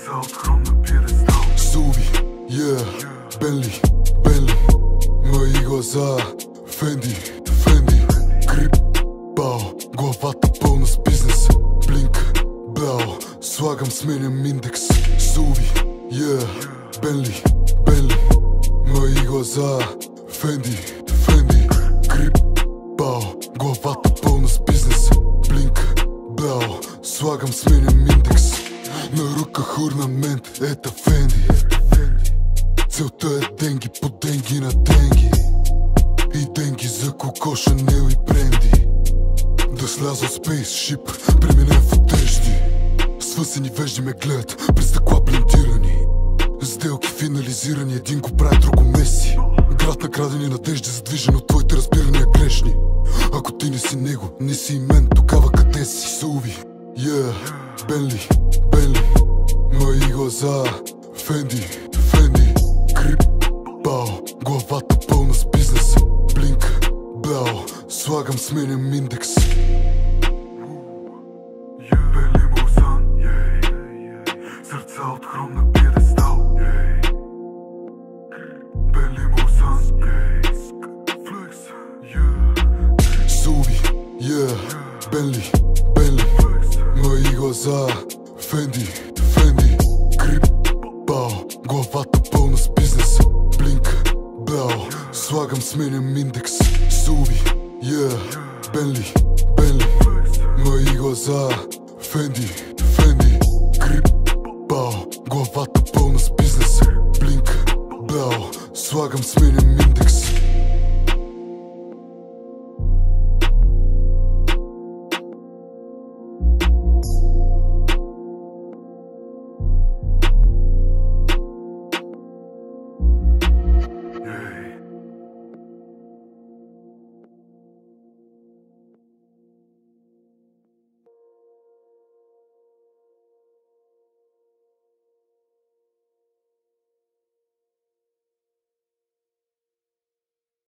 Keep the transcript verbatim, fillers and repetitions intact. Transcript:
Суви, yeah, Бентли, Бентли, мои глаза, Фенди, Фенди, грип, бао, главата пълна с бизнес, блинк, бляо, слагам, сменям индекс. Суви, yeah, Бентли, Бентли, мои глаза, Фенди, Фенди, грип, бао, главата пълна с бизнес, блинк, бляо, слагам, сменям индекс. На рука орнамент, ета Фенди. Целта е денги по денги на денги. И денги за Коко, Шанел и бренди. Да сляза от спейсшип, преминем в одежди. Свъсени вежди ме гледат през стъкла блендирани. Сделки финализирани, един го прави, друго меси. Град на крадени надежди, задвижен от твоите разбирания грешни. Ако ти не си него, не си и мен, тогава къде си? Суви, yeah, Бентли, Бентли, мои глаза, Фенди, Фенди, грип, бао, главата пълна с бизнес, блинк, бляо, слагам, сменям индекс. Бели музан, сърца от хром на пиедестал. Бели музан, флекс. Суви, yeah, Бентли, Бентли, мои глаза, Фенди, Фенди, грип, бао, главата пълна с бизнес, блинк, бляо, слагам, сменям индекс. Суви, yeah, Бентли, Бентли, мои глаза, Фенди, Фенди, грип, бао, главата пълна с бизнес, блинк, бляо, слагам, сменям индекс.